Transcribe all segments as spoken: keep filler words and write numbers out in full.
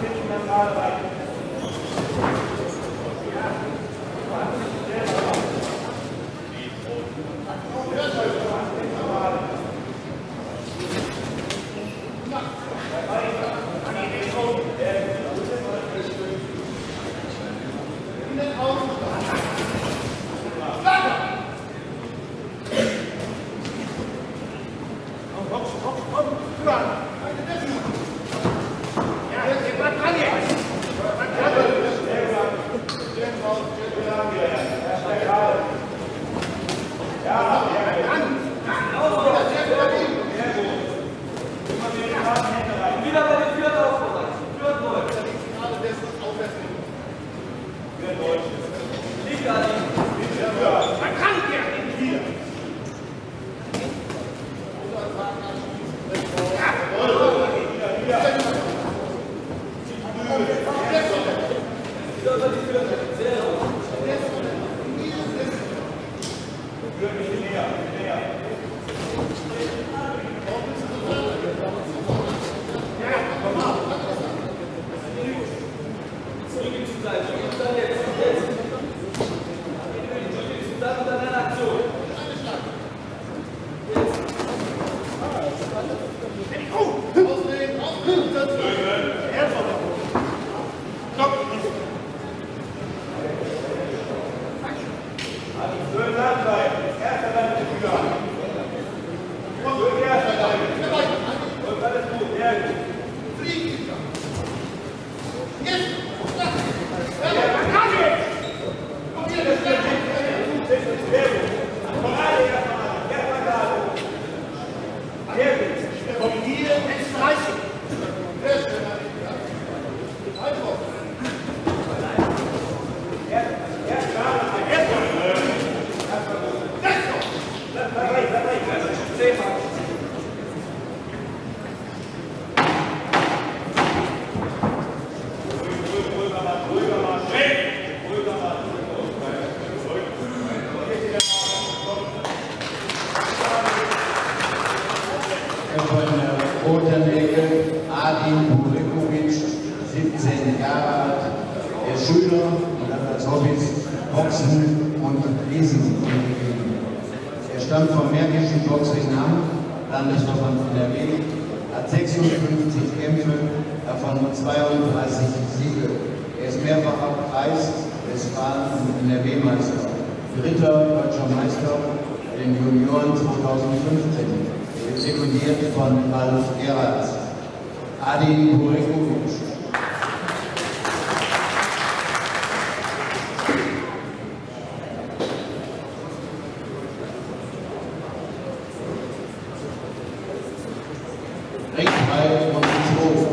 siebzehn Jahre alt, der Schüler und hat als Hobbys Boxen und Lesen gegeben. Er stammt vom Märkischen Boxring-Amt, Landesverband N R W, hat sechsundfünfzig Kämpfe, davon zweiunddreißig Siege. Er ist mehrfacher Kreis-, Westfalen- und N R W-Meister, dritter deutscher Meister in den Junioren zweitausendfünfzehn, sekundiert von Ralf Gerhardt. Adi Burekovic. Rechtsfrei von zwei.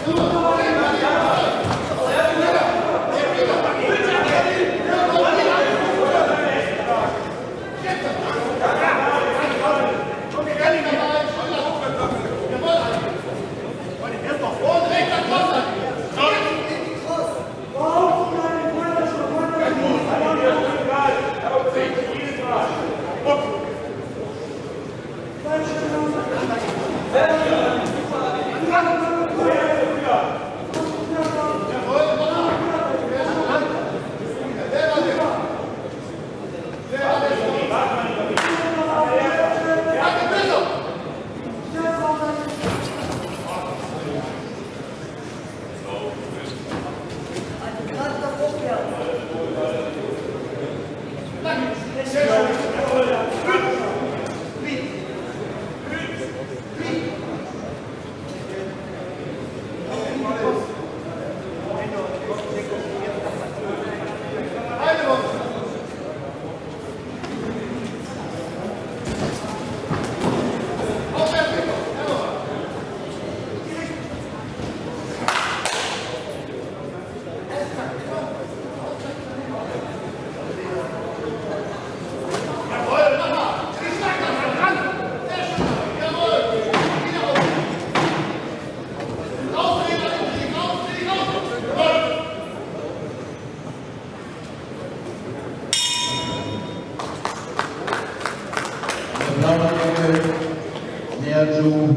Nerju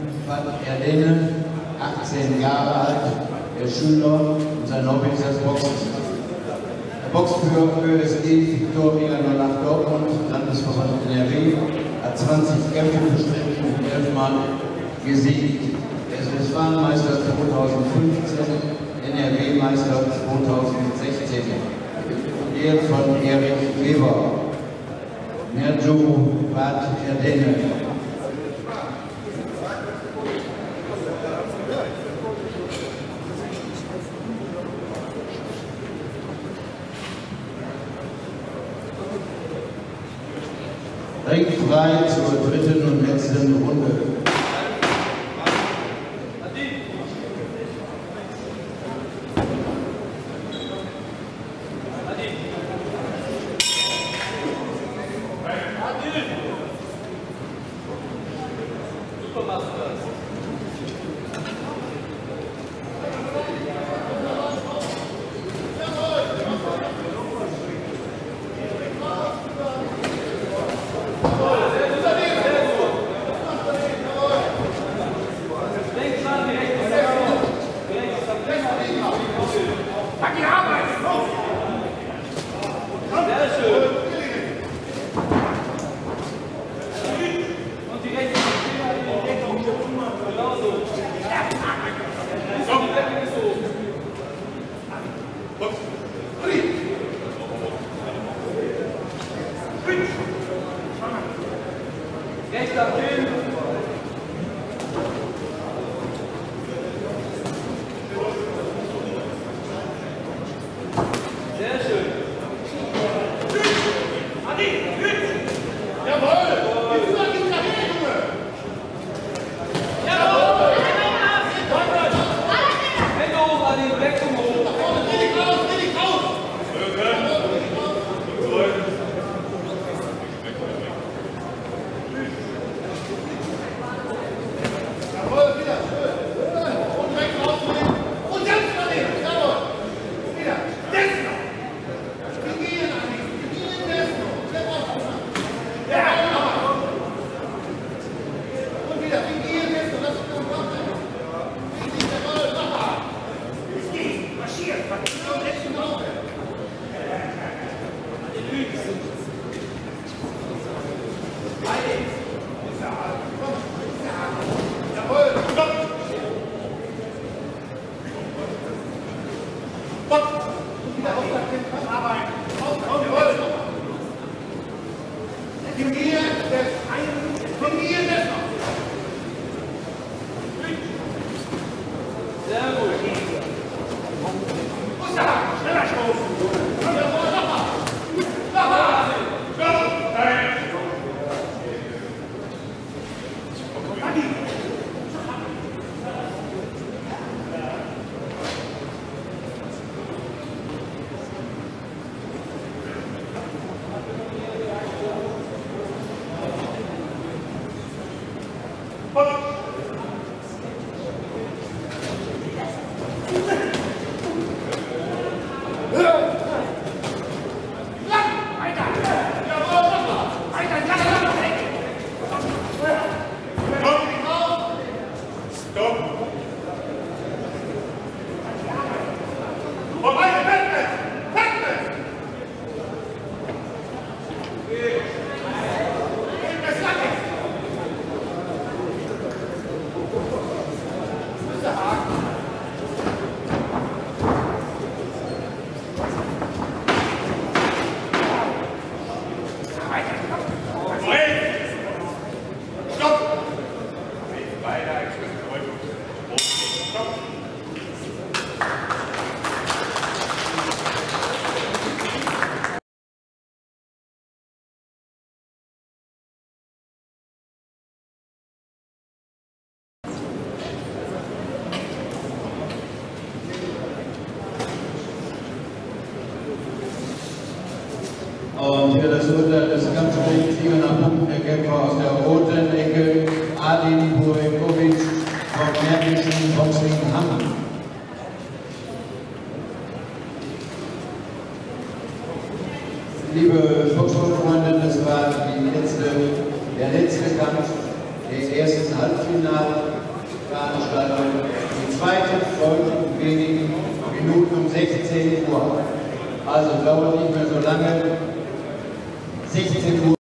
Erdene, achtzehn Jahre alt, der Schüler und sein Hobby ist das Boxen. Der Box für Ö S G Viktoria null acht Dortmund, Landesverband N R W, hat zwanzig Kämpfe bestritten und elfmal gesiegt. Er ist Westfalenmeister zweitausendfünfzehn, N R W-Meister zweitausendsechzehn. Geehrt von Erich Weber. Nerju Erdene. Ringfrei zur dritten und letzten Runde. Rechter Film. Sehr schön. Adi, jawohl! Jetzt mal die Karriere, Junge! Jawohl! Hände hoch, Adi, Deckung hoch! Da vorne, dreh dich raus, dreh dich raus! Und für das Urteil des Kampfgerichts liegen nach Punkten der Kämpfer aus der roten Ecke Adin Burikovic vom Märkischen Boxing Hamm. Liebe Boxsportfreunde, das war die letzte, der letzte Kampf der ersten Halbfinalveranstaltung. Die zweite folgt in wenigen Minuten um sechzehn Uhr. Also dauert nicht mehr so lange. sechzehn Uhr.